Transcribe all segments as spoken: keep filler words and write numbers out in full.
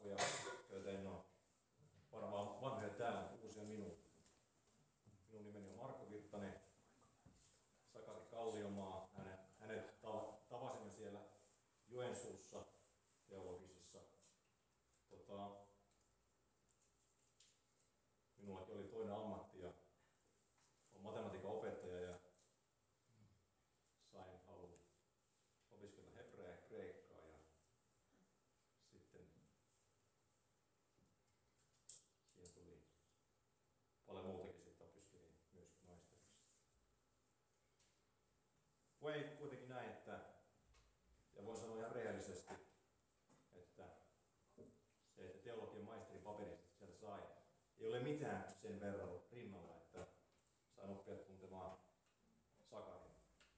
kasvoja, joita en ole varmaan vanhoja täällä, mutta uusia minun. Minun nimeni on Marko Virtanen, Sakari Kalliomaa. Hänet, hänet tavasimme siellä Joensuussa teologisissa. Tota, minullakin oli toinen ammatti ja olen matematiikan opettaja ja sain alun opiskella hebreaa ja kreikkaa ja sitten siinä tuli paljon muutakin, sitten opiskelin myöskin maisteriksi. Voi kuitenkin näin, että, ja voin sanoa ihan rehellisesti, että se, että teologian maisterin paperista sieltä sai, ei ole mitään sen verran rinnalla, että sain oppia tuntemaan Sakarin.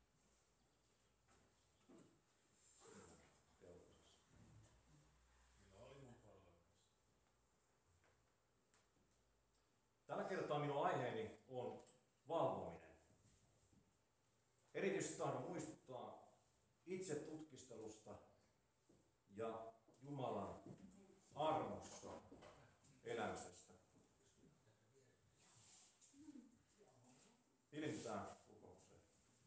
Teologisessa. Minä olin mun palveluksessa. Tällä kertaa minun aiheeni on valvominen. Erityisesti tahdon muistuttaa itse tutkistelusta ja Jumalan armossa elämisestä. Hiljennytään rukoukseen.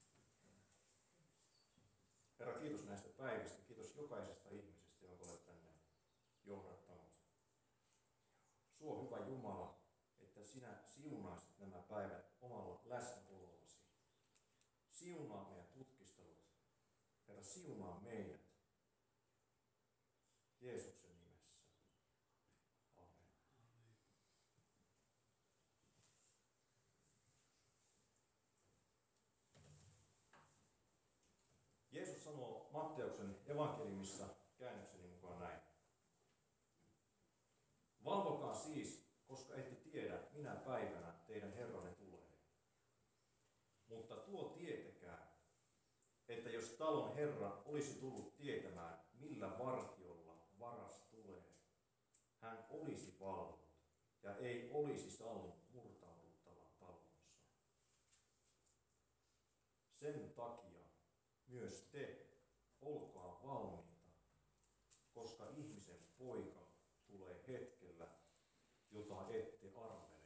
Herra, kiitos näistä päivistä. Kiitos jokaisesta ihmisestä, jonka olet tänne johdattanut. Suo hyvä Jumala, että sinä siunaisit nämä päivät omalla läsnäolollasi. Siunaa meidän tutkistelut. Herra, siunaa meidät. Jeesuksen nimessä. Amen. Jeesus sanoo Matteuksen evankeliumissa käännökseni mukaan näin. Valvokaa siis, koska ette tiedä, minä päivänä teidän Herranne tulee. Mutta tuo tietäkää, että jos talon herra olisi tullut tietämään, millä vartiolla varas tulee, hän olisi valvonut ja ei olisi sallinut murtauduttavan talonsa. Sen takia myös te olkaa valmiita, koska ihmisen poika tulee hetkellä, jota ette arvele.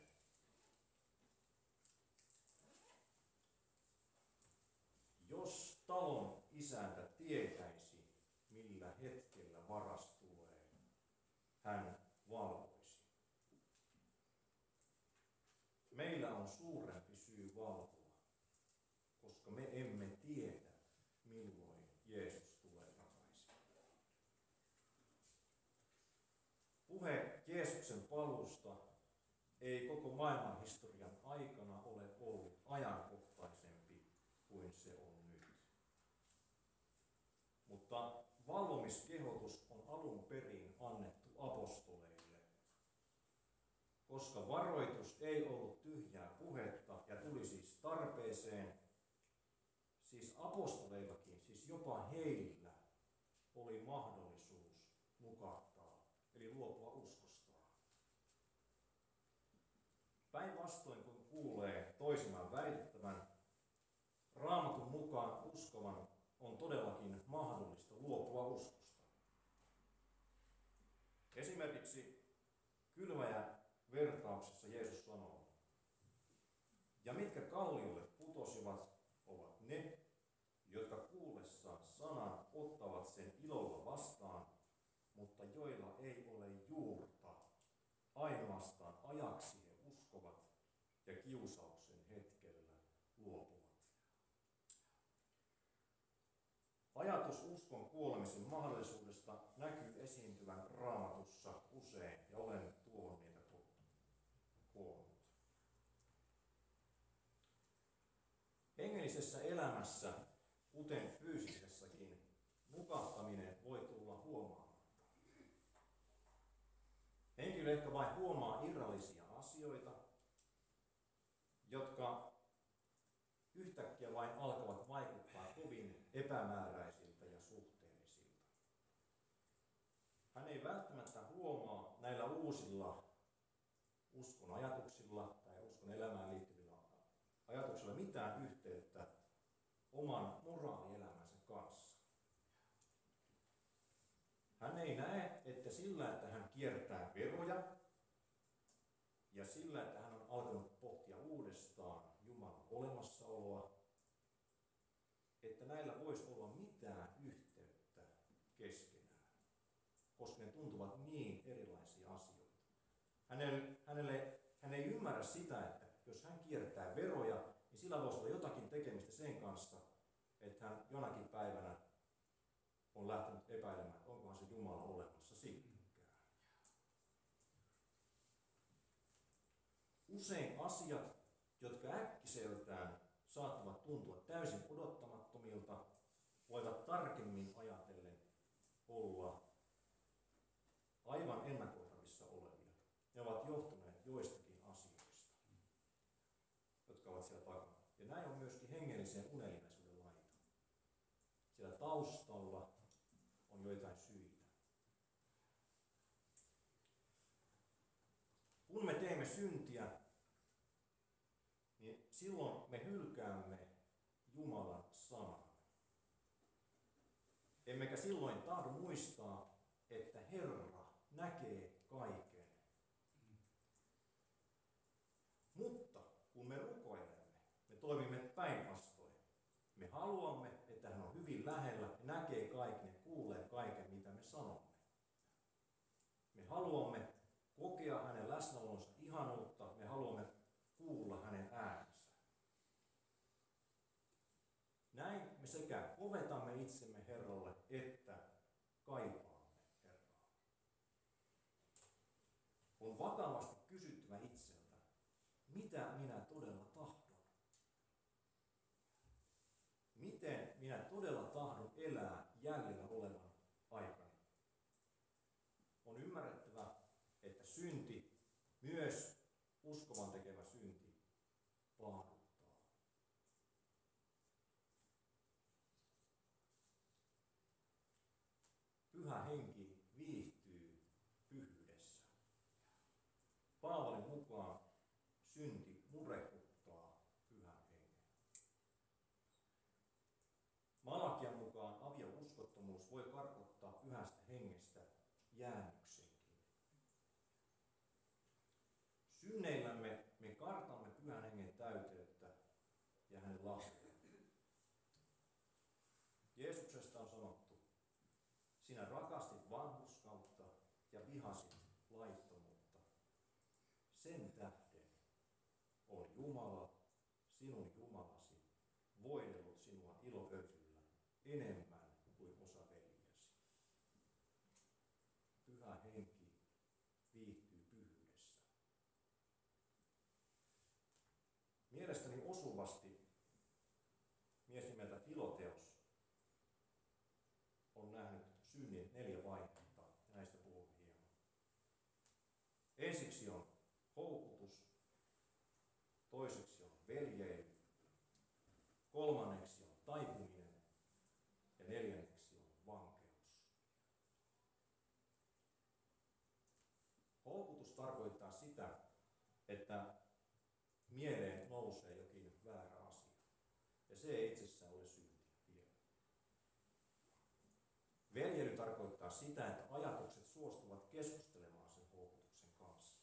Jos talon isäntä tietäisi, millä hetkellä varas tulee, hän valvoisi. Meillä on suurempi syy valvoa, koska me emme tiedä, milloin Jeesus tulee takaisin. Puhe Jeesuksen paluusta ei koko maailman historian aikana ole ollut ajankohtaisempi kuin se on nyt. Mutta valvomiskehotus on alun perin annettu apostoleille, koska varoitus ei ollut tyhjää puhetta ja tuli siis tarpeeseen. Siis apostoleillakin, siis jopa heillä oli mahdollisuus nukahtaa, eli luopua uskostaan. Päinvastoin kun kuulee toisinaan väittävän, Raamatun mukaan uskovan on todellakin mahdollista luopua uskosta. Esimerkiksi kylväjä vertauksessa Jeesus sanoo, ja mitkä kalliolle putosivat, ovat ne, jotka kuullessaan sanan ottavat sen ilolla vastaan, mutta joilla ei ole juurta, ainoastaan ajaksi he uskovat ja kiusauksen hetkellä luopuvat. Ajatus uskon kuolemisen mahdollisuudesta näkyy esiintyvän Raamatussa usein, ja olen tuohon niitä koonnut. Hengellisessä elämässä, kuten fyysisessäkin, nukahtaminen voi tulla huomaamatta. Henkilö ehkä vain huomaa irrallisia asioita, jotka yhtäkkiä vain alkavat vaikuttaa kovin epämääräisiltä ja suhteellisilta. Hän ei välttämättä huomaa näillä uusilla uskon ajatuksilla tai uskon elämään liittyvillä ajatuksilla mitään yhteyttä oman moraalielämänsä kanssa. Hän ei näe, että sillä, että hän kiertää että näillä voisi olla mitään yhteyttä keskenään, koska ne tuntuvat niin erilaisia asioita. Hänelle, hänelle, hän ei ymmärrä sitä, että jos hän kiertää veroja, niin sillä voisi olla jotakin tekemistä sen kanssa, että hän jonakin päivänä on lähtenyt epäilemään, että onkohan se Jumala olemassa sittenkään. Usein asiat, jotka äkkiseltään saattavat tuntua täysin odottamattomilta, voivat tarkemmin ajatellen olla aivan ennakoitavissa olevia. Ne ovat johtuneet joistakin asioista, jotka ovat siellä takana. Ja näin on myöskin hengellisen uneliaisuuden laita. Siellä taustalla on joitain syitä. Kun me teemme syntiä, niin silloin me hylkäämme Jumalan sanan. Emmekä silloin tahdo muistaa, että Herra näkee kaiken. Mutta kun me rukoilemme, me toimimme päinvastoin. Me haluamme, että hän on hyvin lähellä ja näkee kaiken ja kuulee kaiken, mitä me sanomme. Me haluamme kokea hänen läsnäolonsa ihanuutta, me haluamme kuulla hänen äänensä. Näin me sekä povetamme itsemme Herralle, että kaipaamme Herraa. On vakavasti kysyttävä itseltä, mitä minä todella tahdon? Miten minä todella tahdon elää jäljellä olevan aikani? On ymmärrettävä, että synti, myös uskovan tekemä synti, paaduttaa. Pyhä henki viihtyy pyhyydessä. Paavalin mukaan synti murehduttaa pyhän hengen. Malakian mukaan aviouskottomuus voi karkottaa pyhästä hengestä jäännyksenkin. Synneillämme me kartamme pyhän hengen täyteyttä ja hänen lahjaa. Jeesuksesta on sanottu, sinä rakastit vanhurskautta ja vihasit laittomuutta. Sen tähden on Jumala, sinun Jumalasi, voidellut sinua iloökyllä enemmän kuin osa veljesi. Pyhä henki viihtyy pyhyydessä. Mielestäni osuvasti mies nimeltä Filoteos on nähnyt synnin neljä vaihetta, ja näistä puhumme hieman. Ensiksi on houkutus, toiseksi on veljeily, kolmanneksi on taipuminen ja neljänneksi on vankeus. Houkutus tarkoittaa sitä, että mieleen nousee jokin väärä asia, ja se ei itsessään ole synti vielä. Veljeily tarkoittaa sitä, että ajatukset suostuvat keskustelemaan sen houkutuksen kanssa.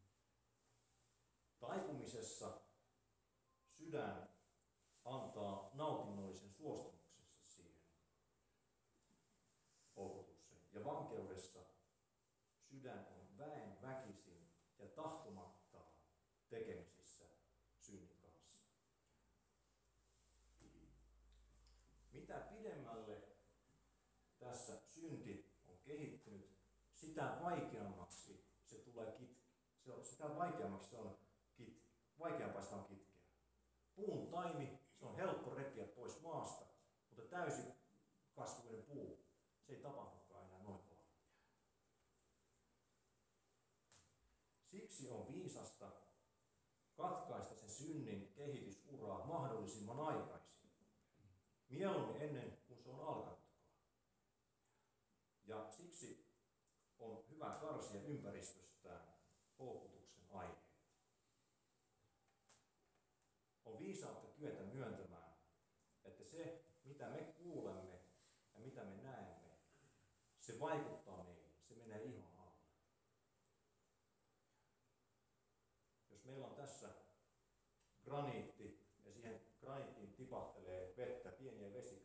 Taipumisessa sydän antaa nautinnollisen suostumuksensa siihen houkutukseen. Ja vankeudessa sydän on väen väkisin ja tahtomattaan tekemisissä synnin kanssa. Mitä pidemmälle tässä synti on kehittynyt, sitä vaikeammaksi se tulee kitkeä. Se on, sitä vaikeammaksi se on kitkeä. Vaikeampaa sitä on kitkeä. Puun taimi, se on helppo repiä pois maasta, mutta täysi kasvuinen puu, se ei tapahdukaan enää noin vaan. Siksi on viisasta katkaista sen synnin kehitysuraa mahdollisimman aikaisin. Mieluummin ennen kuin se on alkanutkaan. Ja siksi on hyvä karsia ympäristöstään houkutuksen aiheet. On viisautta kyetä myöntämään, että se, mitä me kuulemme ja mitä me näemme, se vaikuttaa meihin, se menee ihon alle. Jos meillä on tässä graniitti ja siihen graniittiin tipahtelee vettä, pieniä vesikausia,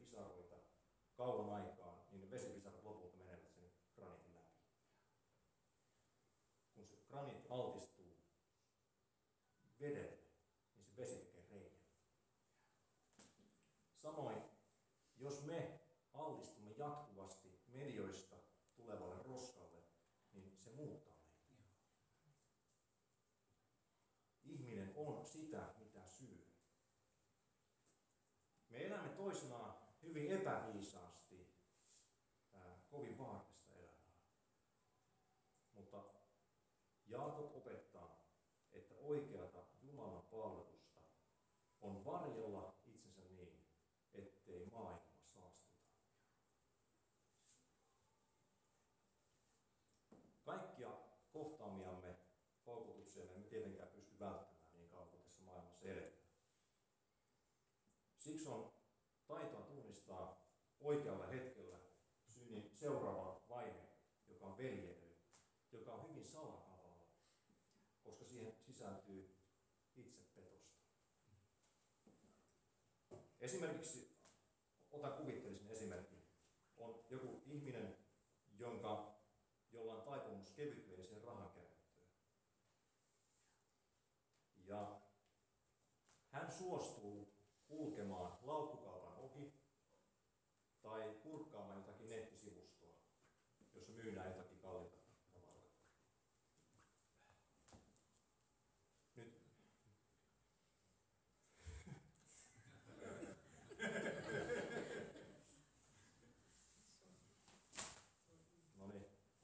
kauan aikaa, niin ne vesipisarat lopulta menevät sen graniitin läpi. Kun se graniitti altistuu vedelle, niin se vesi tekee reiän. Samoin, jos me altistumme jatkuvasti medioista tulevalle roskalle, niin se muuttaa meitä. Ihminen on sitä, mitä syö. Me elämme toisinaan hyvin epäviisaasti, ää, kovin vaarallista elämää. Mutta Jaakob opettaa, että oikeata Jumalan palvelusta on varjella itsensä niin, ettei maailma saastuta. Kaikkia kohtaamiamme houkutuksia me emme tietenkään pysty välttämään niin kauan kuin tässä maailmassa eletään. Siksi on taitoa tunnistaa oikealla hetkellä synnin seuraava vaihe, joka on veljeily, joka on hyvin salakavalla, koska siihen sisältyy itsepetosta. Esimerkiksi, otan kuvitteellisen esimerkin, on joku ihminen, jonka, jolla on taipumus kevytmieliseen rahan käyttöön. Ja hän suostuu kulkemaan laukkukaupan ohi tai kurkkaamaan jotakin nettisivustoa, jossa myydään jotakin kalliita tavaraa. Nyt no niin.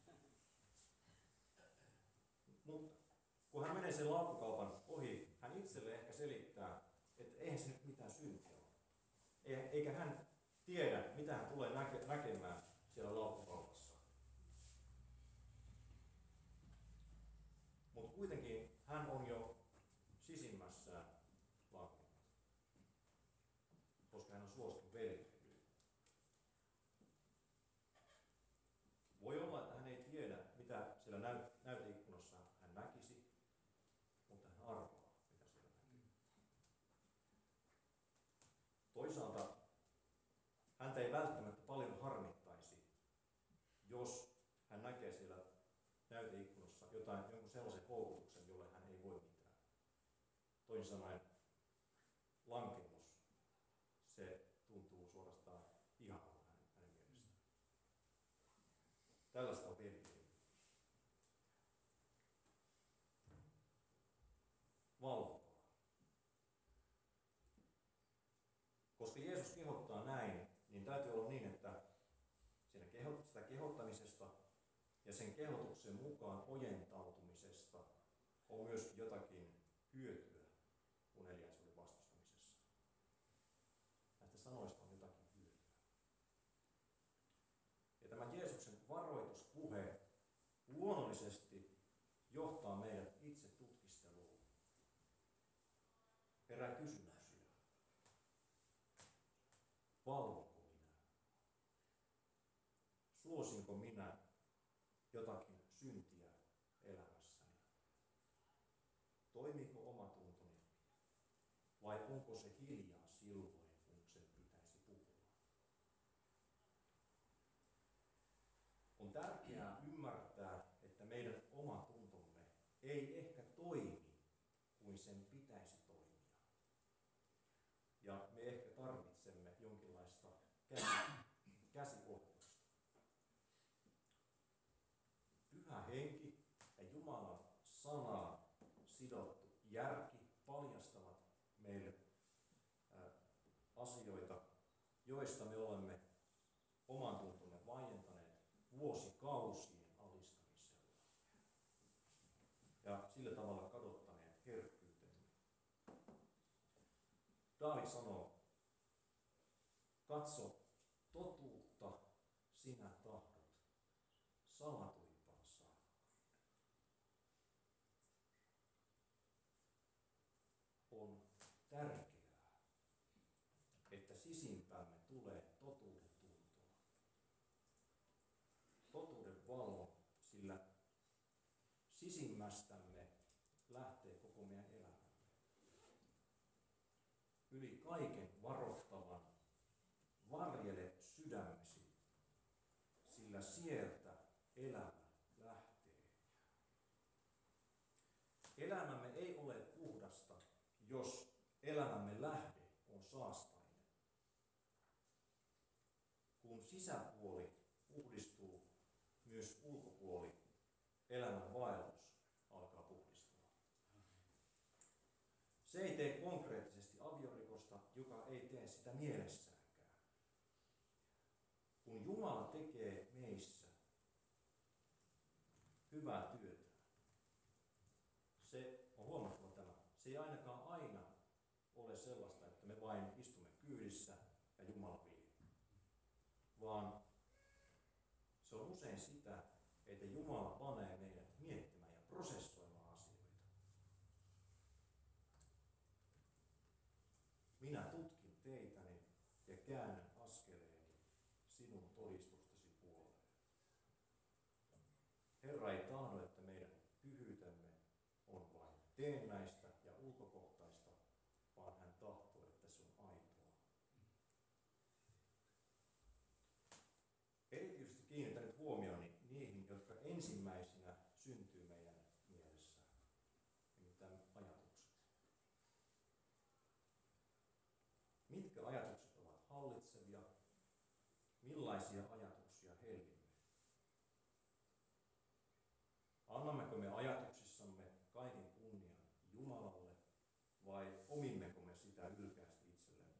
Mutta kun hän menee sen laukkukaupan ohi, hän itselle ehkä selittää, että eihän se nyt mitään syntiä ole. Eikä hän tiedä, mitä hän tulee näke- näkemään siellä laukkukaupassa. Mutta kuitenkin hän on jo sisimmässään lankenut, koska hän on suostunut veljeilyyn. Voi olla, että hän ei tiedä, mitä siellä näy- näyteikkunassa hän näkisi, mutta hän arvaa, mitä siellä näkyy. Toisaalta häntä ei välttämättä paljon harmittaisi, jos hän näkee siellä näyteikkunassa jotain, jonkun sellaisen houkutuksen, jolle hän ei voi mitään. Toisin sanoen lankennus, se tuntuu suorastaan ihanalta hänen, hänen mielestään. Tällaista on veljeily. Valvokaa. Koska Jeesus kehottaa näin, niin täytyy olla niin, että siinä kehot, sitä kehottamisesta ja sen kehotuksen mukaan ojentautumisesta on myös jotakin hyötyä uneliaisuuden vastustamisessa. Näistä sanoista on jotakin hyötyä. Ja tämä Jeesuksen varoituspuhe luonnollisesti johtaa meidät itse tutkisteluun. Herää kysymyksiä. Valvonko minä? Suosinko minä jotakin syntiä elämässäni? Toimiiko omatuntoni? Vai onko se hiljaa silloin, kun sen pitäisi puhua? On tärkeää ymmärtää, että meidän omatuntomme ei ehkä toimi kuin sen pitäisi toimia. Ja me ehkä tarvitsemme jonkinlaista käsiohjausta. Pyhä henki ja Jumalan sanaan sidottu järki paljastavat meille ää, asioita, joista me olemme oman tuntomme vaientaneet vuosikausien alistamisella. Ja sillä tavalla kadottaneet herkkyytemme. Daavid sanoo, katso, totuutta sinä tahdot salatuimpaan saakka. On tärkeää, että sisimpämme tulee totuuden tuntoa. Totuuden valo, sillä sisimmästämme lähtee koko meidän elämämme. Yli kaiken varoittavan varjele sydämesi sieltä elämä lähtee. Elämämme ei ole puhdasta, jos elämämme lähde on saastainen. Kun sisäpuoli puhdistuu, myös ulkopuoli, elämän vaellus alkaa puhdistua. Se ei tee konkreettisesti aviorikosta, joka ei tee sitä mielessäänkään. Kun Jumala tekee meissä hyvää työtä, se on huomattava tämä. Se ei ainakaan aina ole sellaista, että me vain istumme kyydissä ja Jumala vie. Vaan se on usein sitä, että Jumala panee meidät miettimään ja prosessoimaan asioita. Minä tutkin teitäni ja käännän askeleeni sinun todistustasi puoleen. Herra ei tahdo, että meidän pyhyytemme on vain teennäistä ja ulkokohtaista, vaan hän tahtoo, että se on aitoa. Erityisesti kiinnitän nyt huomioni niihin, jotka ensimmäisenä syntyy meidän mielessään, nimittäin ajatukset. Mitkä ajatukset ovat hallitsevia? Millaisia ajatuksia hellimme? Annammeko me ajatuksissamme kaiken kunnian Jumalalle vai omimmeko me sitä ylkeästi itsellemme?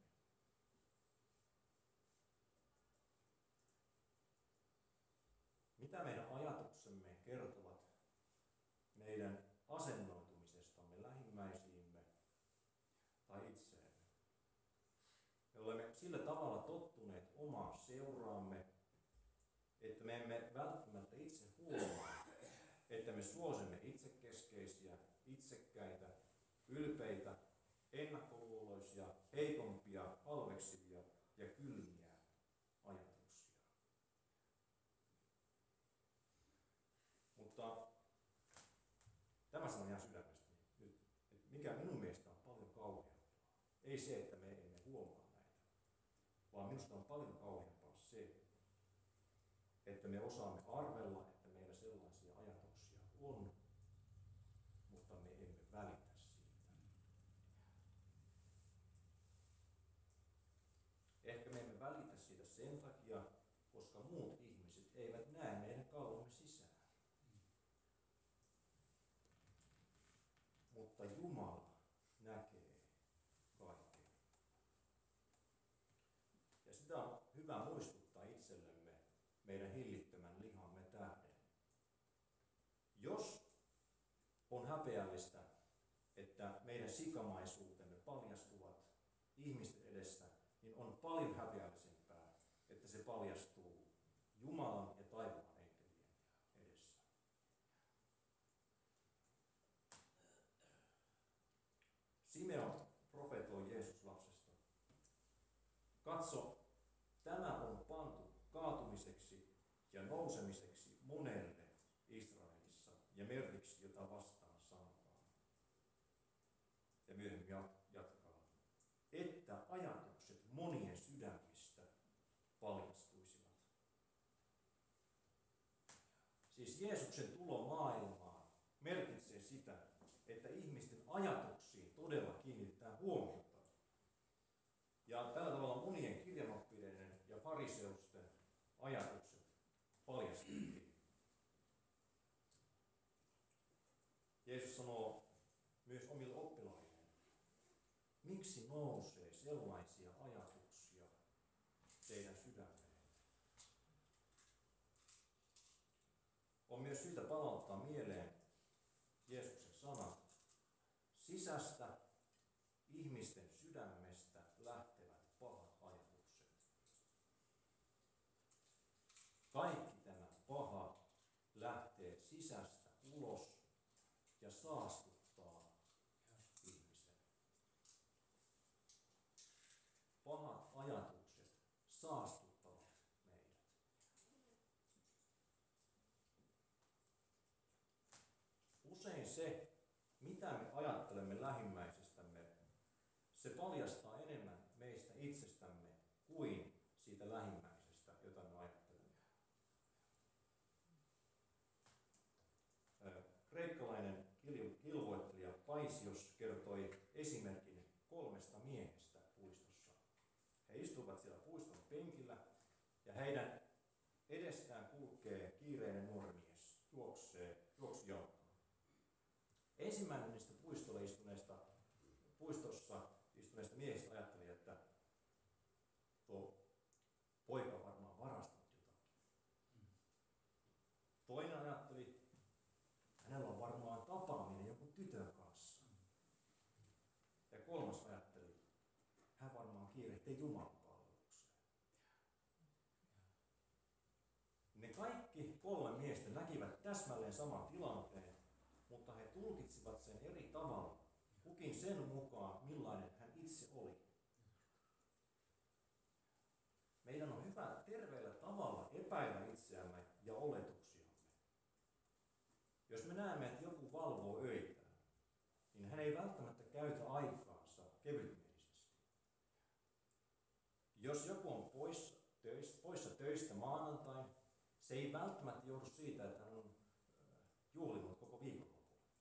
Mitä meidän ajatuksemme kertovat meidän asennoitumisestamme lähimmäisiimme tai itseemme? Me olemme sillä tavalla tottuneet omaan seuraamme, että me emme välttämättä itse huomaa, että me suosimme itsekeskeisiä, itsekkäitä, ylpeitä, ennakkoluuloisia, heikompia, halveksivia ja kylmiä ajatuksia. Mutta tämä sanon ihan sydämestäni nyt, että mikä minun mielestä on paljon kauheampaa. Ei se, että me emme huomaa näitä, vaan minusta on paljon kauheampaa se, että me osaamme arvella, että meillä sellaisia ajatuksia on, mutta me emme välitä siitä. Ehkä me emme välitä siitä sen takia, koska muut ihmiset eivät näe meidän kalvomme sisään. Mutta Jumala näkee kaiken. Ja sitä on hyvä muistuttaa itsellemme meidän hillittömän lihamme tähden. Jos on häpeällistä, että meidän sikamaisuutemme paljastuvat ihmisten edessä, niin on paljon häpeällisempää, että se paljastuu Jumalan ja taivaan enkelien edessä. Simeon profetoi Jeesus-lapsesta. Katso, tämä on pantu kaatumiseksi ja nousemiseksi monelle Israelissa ja merkiksi, jota vastaan sanotaan. Ja myöhemmin jatkaa, että ajatukset monien sydämistä paljastuisivat. Siis Jeesuksen tulo maailmaan merkitsee sitä, että ihmisten ajatuksiin todella kiinnitetään huomiota. Ja tällä tavalla monien kirjanoppineiden ja fariseusten ajatukset paljastettiin. Jeesus sanoo myös omille oppilailleen, miksi nousee sellaisia ajatuksia teidän sydämeen? On myös syytä palauttaa mieleen Jeesuksen sanat. Sisästä ihmisten sydämestä lähtevät pahat ajatukset. Kaikki tämä paha lähtee sisästä ulos ja saastuttaa ihmisen. Pahat ajatukset saastuttavat meidät. Usein se, mitä me ajattelemme lähimmäisestämme, se paljastaa enemmän meistä itsestämme kuin siitä lähimmäisestä, jota me ajattelemme. Paisios kertoi esimerkin kolmesta miehestä puistossa. He istuvat siellä puiston penkillä ja heidän edestään kulkee kiireinen nuori mies, juoksee juoksujoukkoon. Ensimmäinen niistä puistolla istuneista, puistossa istuneista miehistä ajatteli, että tuo poika varmaan varastanut jotakin. Toinen ajatteli, hänellä on varmaan tapaaminen jonkun tytön kanssa. Ja kolmas ajatteli, hän varmaan kiirehtii Jumalan palvelukseen. Ne kaikki kolme miestä näkivät täsmälleen saman tilanteen, mutta he tulkitsivat sen eri tavalla, kukin sen mukaan, millainen hän itse oli. Meidän on hyvä terveellä tavalla epäillä itseämme ja oletuksiamme. Jos me näemme, että joku valvoo öitään, niin hän ei välttämättä käytä aikaansa kevytmielisesti. Jos joku on poissa töistä, poissa töistä maanantain, se ei välttämättä johdu siitä, että hän on juhlinut koko viikonlopun.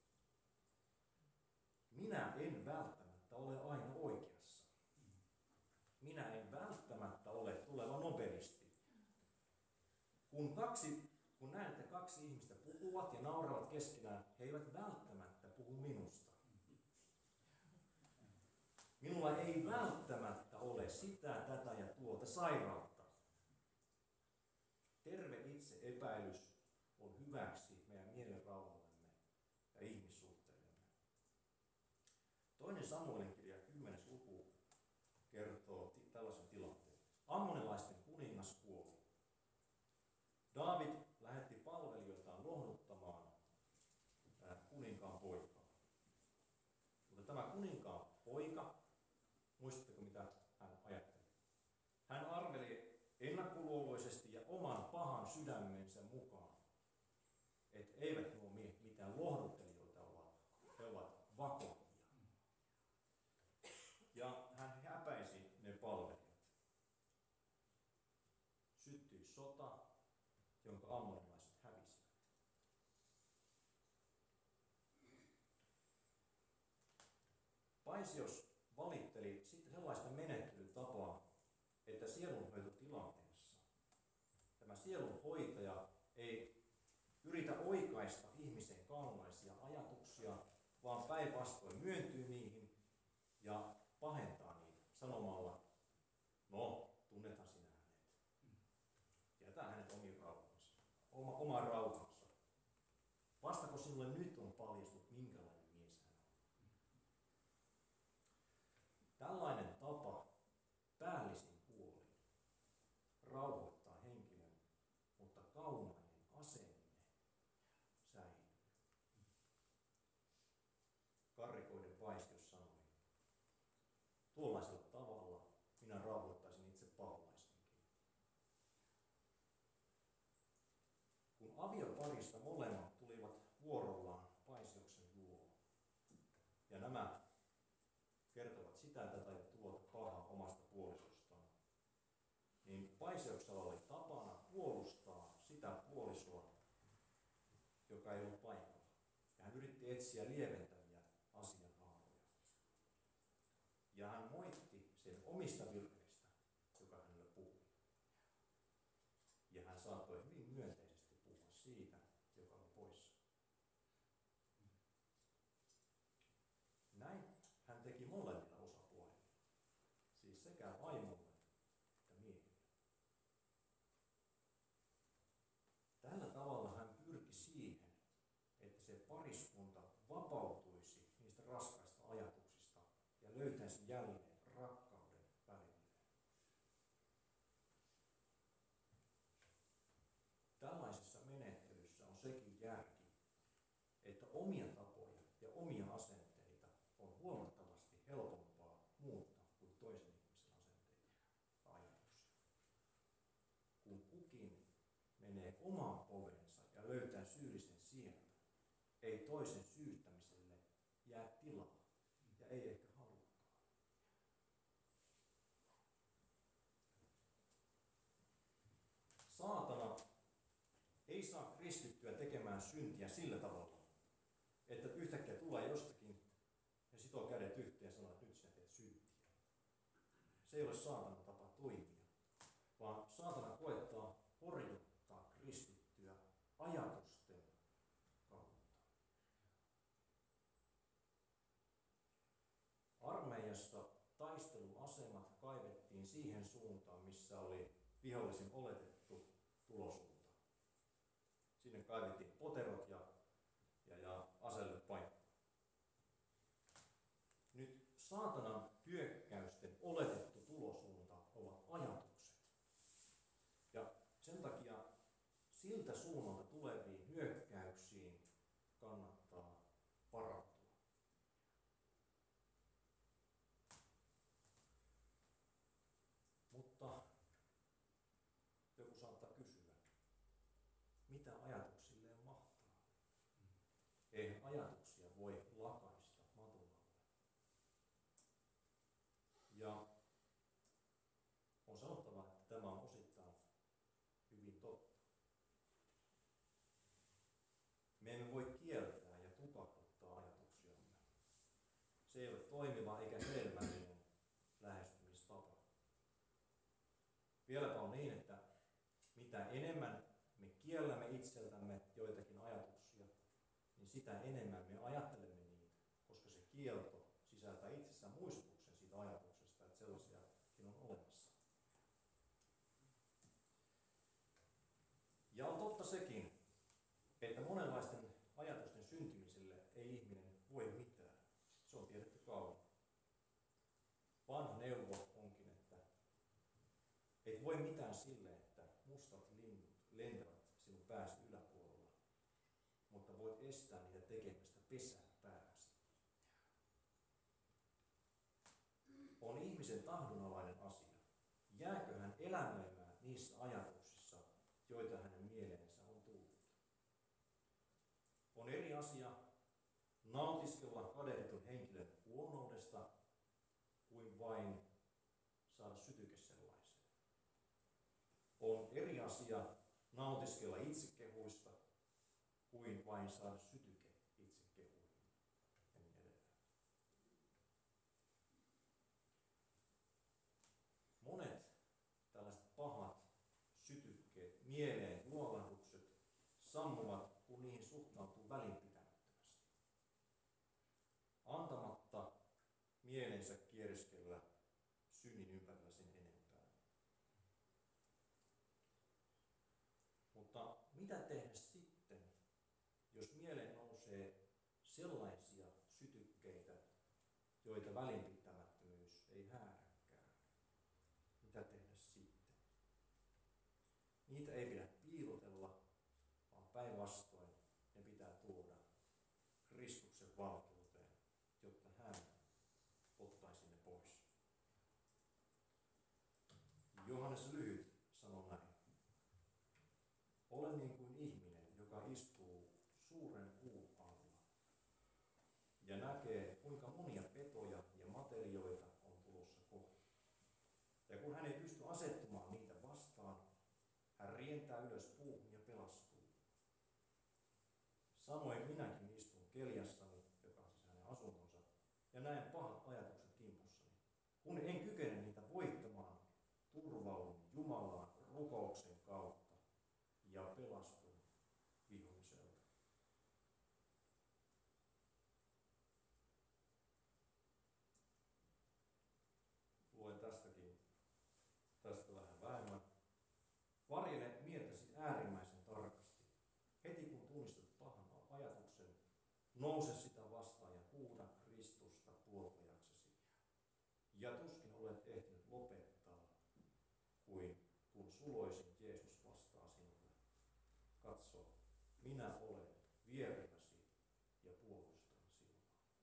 Minä en välttämättä ole aina oikeassa. Minä en välttämättä ole tuleva nobelisti. Kun, kaksi, kun näen, että kaksi ihmistä puhuvat ja nauravat keskenään, he eivät välttämättä puhu minusta. Minulla ei välttämättä ole sitä, tätä ja tuota sairautta. Terve itseepäilys on hyväksi meidän mielenrauhallemme ja ihmissuhteillemme. Toinen Samuelin kirja, kymmenes luku, kertoo tällaisen tilanteen. Ammonilaisten kuningas kuoli. Daavid lähetti palvelijoitaan lohduttamaan kuninkaan poikaa. Mutta tämä kuninkaan poika, muistatteko mitä hän ajatteli? Hän arveli ennakkoluuloisesti ja oman pahan sydämensä mukaan, että eivät nuo miehet mitään lohduttelijoita ovat, he ovat vakoja. Ja hän häpäisi ne palvelijat. Syttyi sota, jonka ammonilaiset hävisivät. Paisios valitteli sitten sellaista menettelytapaa, että sielunhoitotilanteessa tämä sielunhoitaja ei yritä oikaista ihmisen kaunlaisia ajatuksia, vaan päinvastoin myöntyy niihin ja pahentaa niitä sanomalla, no, tunnethan sinä hänet. Jätä hänet omiin rauhansa, oma, omaan rauhansa. Vastako sinulle nyt on paljastunut, minkälainen mies hän on. Tällainen tapa päällisin puolin rauhoittaa henkilön, mutta kaunainen asenne säilyy. Karrikoiden Paisios sanoi, tuollaisella tavalla minä rauhoittaisin itse paholaisenkin. Kun avioparista molemmat tulivat vuorollaan Paisioksen luo, ja nämä kertovat sitä tätä ja tuota pahaa omasta puolisostaan, niin Paisioksella oli tapana puolustaa sitä puolisoa, joka ei ollut paikalla. Ja hän yritti etsiä lieventäviä asianhaaroja. Ja hän moitti sen omista virheistä, joka hänelle puhui. Ja hän saattoi hyvin myönteisesti puhua siitä, joka oli poissa. Näin hän teki molemmilla osapuolilla. Siis sekä vaimolle että miehille. Tällä tavalla hän pyrki siihen, että se pariskunta vapautuisi niistä raskaista ajatuksista ja löytäisi jälleen rakkauden välille. Tällaisessa menettelyssä on sekin järki, että omia tapoja ja omia asenteita on huomattavasti helpompaa muuttaa kuin toisen ihmisen asenteita ja ajatuksia. Kun kukin menee omaan oveensa ja löytää syyllisen sieltä, ei toisen syyttämiselle jää tilaa ja ei ehkä halukaan. Saatana ei saa kristittyä tekemään syntiä sillä tavalla, että yhtäkkiä tulee jostakin Se ei ole saatanan tapa toimia, vaan saatana koettaa horjuttaa kristittyä ajatusten kautta. Armeijassa taisteluasemat kaivettiin siihen suuntaan, missä oli vihollisen oletettu tulosuunta. Sinne kaivettiin poterot ja, ja, ja aselle paikka. Nyt saatanan hyökkäysten oletettu tulosuunta ovat ajatukset. Ja sen takia siltä suunnalta tuleviin hyökkäyksiin kannattaa varautua. Mutta joku saattaa kysyä, mitä ajatuksilleen mahtaa? Eihän ajatuksia voi lakaista matun alle. Ja on sanottava, että tämä on osittain hyvin totta. Me emme voi kieltää ja tukahduttaa ajatuksiamme. Se ei ole toimiva eikä hedelmällinen lähestymistapa. Vieläpä on niin, että mitä enemmän me kiellämme itseltämme joitakin ajatuksia, niin sitä enemmän me ajattelemme niitä, koska se kielto sisältää itsessään muistutuksen siitä ajatuksesta, että sellaisiakin on olemassa. Ja on totta sekin, että monenlaisten ajatusten syntymiselle ei ihminen voi mitään. Se on tiedetty kauan. Vanha neuvo onkin, että et voi mitään sille, että mustat linnut lentävät sinun pääsi yläpuolella, mutta voit estää niitä tekemästä pesää päästä. On ihmisen tahdonalainen asia. Jääkö hän elämöimään niissä ajatuksissa, joita hänen mieleensä on tullut? On eri asia nautiskella kadehditun henkilön huonoudesta kuin vain saada sytyke sellaiseen. On eri asia nautiskella itsekehuista kuin vain saada sytyke itsekehuihin ja niin edelleen. Monet tällaiset pahat sytykkeet, mieleen luolahdukset sammuvat, kun niihin suhtautuu välinpitämättömästi. Antamatta mielensä kieriskellä synnin ympärillä sen enempää. Mutta mitä tehdä sitten, jos mieleen nousee sellaisia sytykkeitä, joita välinpitämättömyys ei hääräkään? Mitä tehdä sitten? Niitä ei pidä piilotella, vaan päinvastoin ne pitää tuoda Kristuksen valkeuteen, jotta hän ottaisi ne pois. Johannes Lyhyt sanoi näin. Olen niin kuin ihminen, joka istuu suuren kuun alla ja näkee, kuinka monia petoja ja materioita on tulossa kohti. Ja kun hän ei pysty asettumaan niitä vastaan, hän rientää ylös puuhun ja pelastuu. Samoin minäkin istun keljassani, joka on siis hänen asuntonsa, ja näen pahat ajatukset kimpussani. Kun en kykene niitä voittamaan, turvaudun Jumalaan rukouksen kautta ja pelastun viholliselta. Luen tästäkin, tästä vähän vähemmän. Varjele mieltäsi äärimmäisen tarkasti. Heti kun tunnistat pahan ajatuksen, nouse sitä vastaan ja huuda Kristusta puoltajaksesi. Ja tuskin olet ehtinyt lopettaa, kuin kun suloisin Jeesus vastaa sinulle. Katso, minä olen vierilläsi ja puolustan sinua.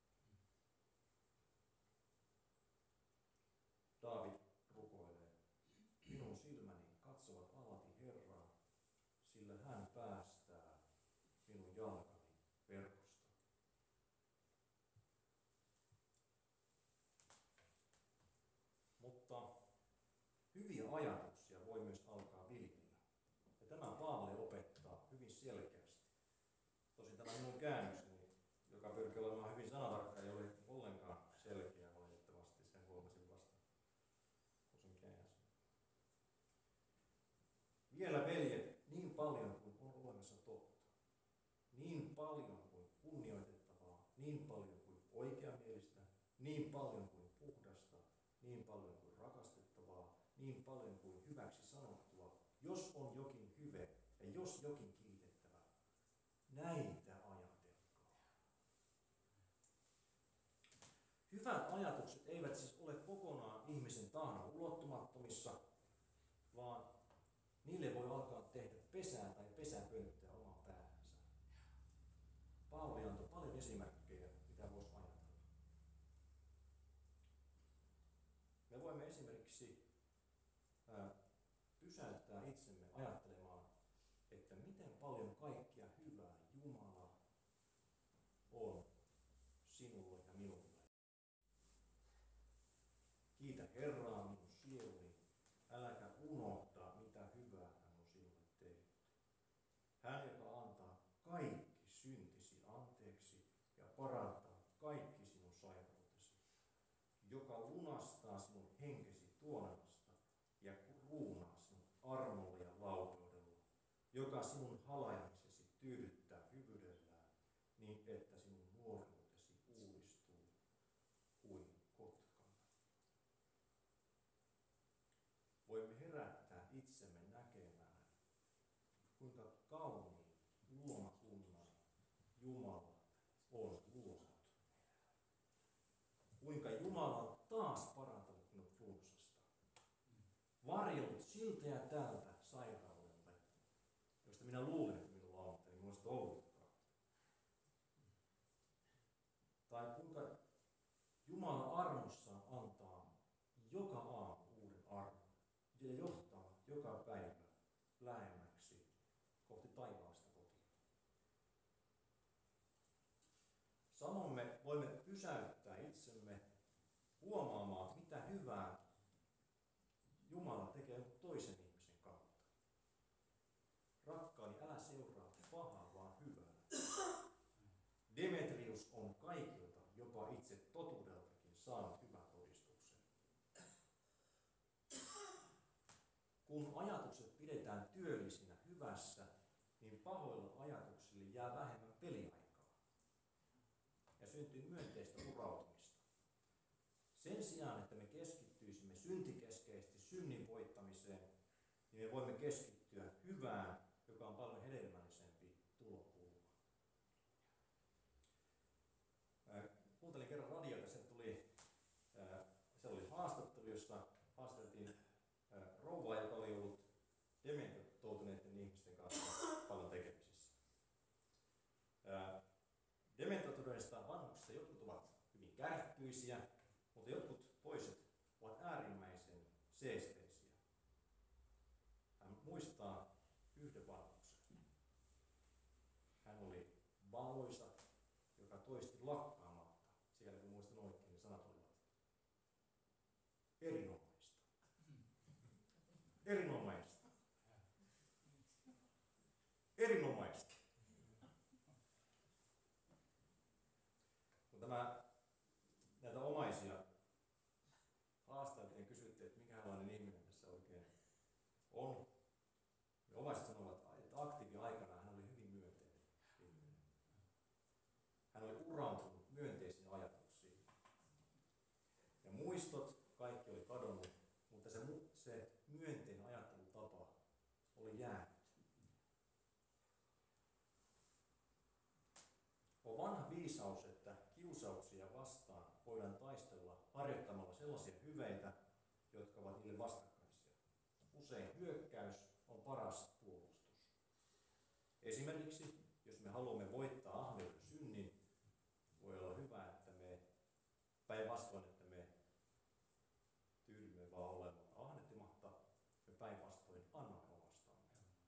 Daavid rukoilee, minun silmäni katsovat alati Herraa, sillä hän päästää minun jalkani verkosta. Mutta hyviä ajatuksia voi myös alkaa viljellä. Ja tämä Paavali opettaa hyvin selkeästi. Tosin tämä minun käännökseni, joka pyrkii olemaan hyvin sanatarkka, ei ole ollenkaan selkeä valitettavasti, sen huomasin vasta niin paljon kuin hyväksi sanottua, jos on jokin hyve ja jos jokin kiitettävä. Näitä ajatelkaa. Hyvät ajatukset eivät siis ole kokonaan ihmisen tahdon ulottumattomissa, vaan niille voi alkaa tehdä pesää tai pesäpönttöä omaan päähänsä. Paavali antoi paljon esimerkkejä, mitä voisi ajatella. Me voimme esimerkiksi ää, pysäyttää itsemme ajattelemaan, että miten paljon kaikkia hyvää Jumala on sinulle ja minulle. Kiitä Herraa minun sieluni, äläkä unohtaa mitä hyvää hän on sinulle tehnyt. Hän, joka antaa kaikki syntisi anteeksi ja parantaa kaikki sinun sairautesi, joka lunastaa sinun henkesi tuonemmasta ja kruunaa sinut armolla ja laupeudella, joka sinun halajamisesi tyydyttää hyvyydellään, niin että sinun nuoruutesi uudistuu kuin kotkana. Voimme herättää itsemme näkemään, kuinka kauniin luomakunnan Jumala on luonut. Kuinka Jumala on taas parantanut minut flunssasta. Varjellut siltä ja tältä sairaudelle, josta minä luulin, että minulla on, mutta ei minulla sitä ollutkaan. Tai kuinka Jumala armossaan antaa joka aamu uuden armon ja johtaa joka päivä lähemmäksi kohti taivaallista kotia. Samoin me voimme pysäyttää itsemme huomaamaan, mitä hyvää Jumala tekee toisen ihmisen kautta. Rakkaani, älä seuraa pahaa, vaan hyvää. Demetrius on kaikilta, jopa itse totuudeltakin, saanut hyvän todistuksen. Kun ajatukset pidetään työllisinä hyvässä, niin pahoilla ajatuksille jää vähemmän peliaikaa ja syntyy myönteistä urautumista. Sen sijaan, että me keskittyisimme syntikeskeisesti synnin voittamiseen, niin me voimme keskittyä hyvään, joka on paljon hedelmällisempi tulokulma. Kuuntelin kerran radiota, se tuli, se oli haastattelu, jossa haastateltiin rouvaa, joka oli ollut dementoituneiden ihmisten kanssa paljon tekemisissä. Dementoituneista vanhuksista jotkut ovat hyvin kärkkyisiä, mutta jotkut toiset ovat äärimmäisen seesteisiä. Hän muistaa yhden vanhuksen. Hän oli valoisa, joka toisti lakkaamatta. Siellä kun muistan oikein, niin sanat olivat erinomaista. Erinomaista. Erinomaista. Kun tämä, näitä omaisia haasteltiin ja kysyttiin, että mikälainen ihminen tässä oikein on. Ja omaiset sanovat, että aktiiviaikana hän oli hyvin myönteinen ihminen. Hän oli uraantunut myönteisiin ajatuksiin. Ja muistot, kaikki oli kadonnut, mutta se, se myönteinen ajattelutapa oli jäänyt. On vanha viisaus, että kiusauksia vastaan voidaan taistella harjoittamalla sellaisia hyveitä, jotka ovat niille vastakkaisia. Usein hyökkäys on paras puolustus. Esimerkiksi, jos me haluamme voittaa ahneuden synnin, voi olla hyvä, että me päinvastoin, että me tyydymme vaan olemaan ahnehtimatta, me päinvastoin annamme omastamme.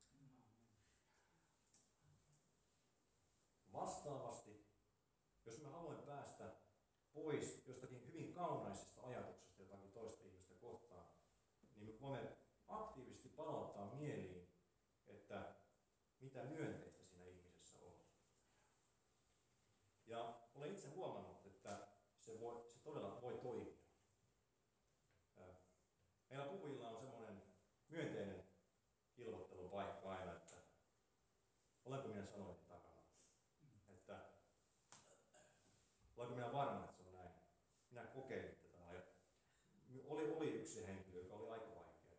Vastaavasti, jos me haluamme päästä pois jostakin hyvin kaunaisesta ajatuksesta jotakin toista ihmistä kohtaan, niin me voimme aktiivisesti palauttaa mieliin, että mitä myönteistä siinä ihmisessä on. Ja olen itse huomannut, että se, voi, se todella voi toimia. Meillä puhujilla on semmoinen myönteinen ilmoittelupaikka aina, että olenko minä sanoin takana. Että olenko minä varma, että se on näin. Minä kokeilin tätä. Oli, oli yksi henkilö, joka oli aika vaikea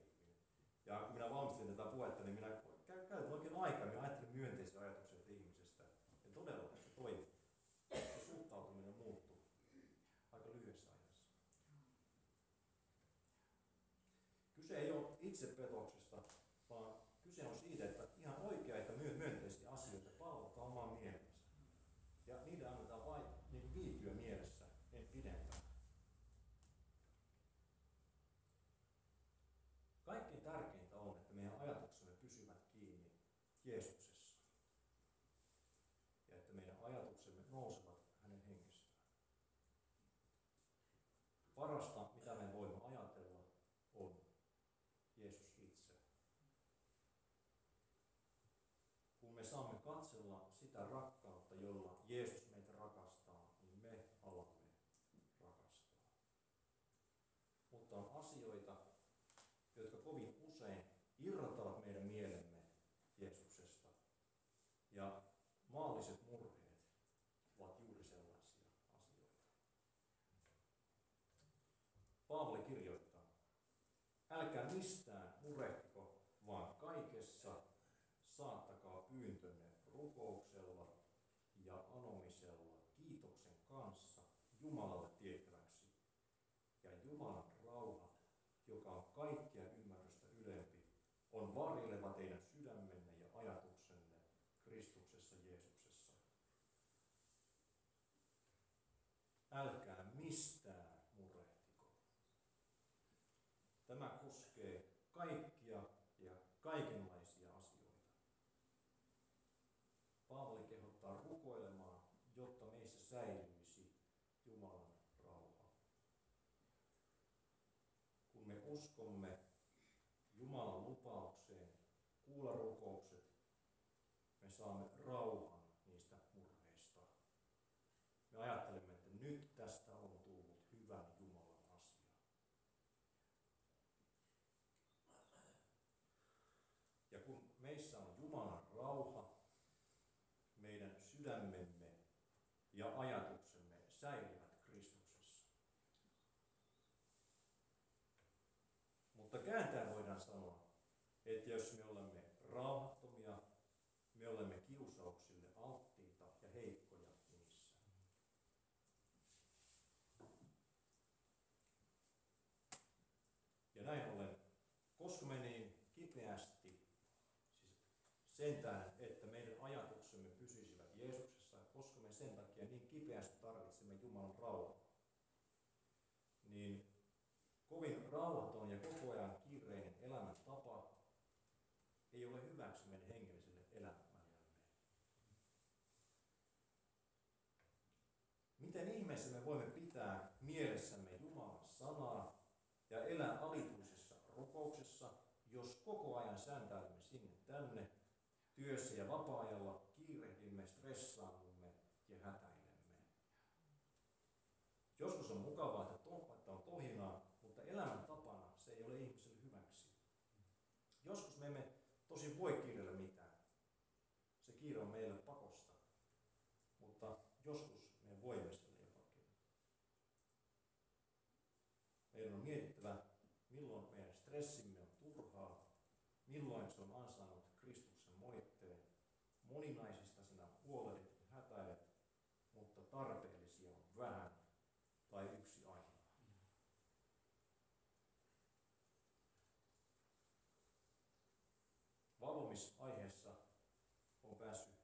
niin minä käytän oikein aikaa, minä ajattelin myönteisiä ajatuksia ihmisestä. Ja todella se toimi. Se suhtautuminen muuttui aika lyhyessä ajassa. Kyse ei ole itsepetoksesta, vaan kyse on siitä, että ihan oikeita myönteisiä asioita palvotaan omaan mielensä. Ja niiden annetaan vain niin viipyä mielessä, en pidempään. Kaikkein tärkeintä on, että meidän ajatuksemme pysyvät kiinni Jeesuksessa. Ja että meidän ajatuksemme nousevat hänen hengestään. Parasta, mitä me voimme ajatella, on Jeesus itse. Kun me saamme katsella sitä rakkautta, jolla Jeesus meitä rakastaa, niin me alamme rakastaa. Mutta on asioita, jotka kovin usein irrottavat meidän mielemme Jeesuksesta. Ja maalliset murheet ovat juuri sellaisia asioita. Paavali kirjoittaa, älkää mistään murehtiko, vaan kaikessa saattakaa pyyntönne rukouksella ja anomisella kiitoksen kanssa Jumalalle tiettäväksi. Ja Jumalan rauha, joka on kaikkea ymmärrystä ylempi, on varjeleva teidän sydämenne ja ajatuksenne Kristuksessa Jeesuksessa. Älkää mistään murehtiko. Tämä koskee kaikkia ja kaikenlaisia asioita. Paavali kehottaa rukoilemaan, jotta meissä säilyisi Jumalan rauha. Kun me uskomme Jumalan lupaukseen, kuulla rukoukset, me saamme rauhan niistä murheista. Me ajattelemme, että nyt tästä on tullut hyvän Jumalan asia. Ja kun meissä on Jumalan rauha, meidän sydämemme ja ajatuksemme säilyvät Kristuksessa. Mutta kääntäen voidaan sanoa, että jos me olemme rauhattomia, me olemme kiusauksille alttiita ja heikkoja niissä. Ja näin ollen, koska me niin kipeästi, siis sen tähden, että meidän ajatuksemme pysyisivät Jeesuksessa, koska me sen takia niin kipeästi tarvitsemme Jumalan rauhaa, niin kovin rauhaton ja koko ajan kiireinen elämäntapa ei ole hyväksi meidän hengelliselle elämällemme. Miten ihmeessä me voimme pitää mielessämme Jumalan sanaa ja elää alituisessa rukouksessa, jos koko ajan säntäilemme sinne tänne, työssä ja vapaa-ajalla kiirehdimme, stressaannumme ja hätäilemme. Joskus on mukavaa, että on tohinaa, mutta elämäntapana se ei ole ihmiselle hyväksi. Joskus me emme tosin voi kiireellä mitään. Se kiire on meille pakosta, mutta joskus me voimme sille jotakin. Meidän on mietittävä, milloin meidän stressimme on turhaa, milloin se on ansainnut Kristuksen moitteen. Moninaisista sinä huolehdit ja hätäilet, mutta tarpeellisia on vähän tai yksi ainoa. Valvomisaiheessa on päässyt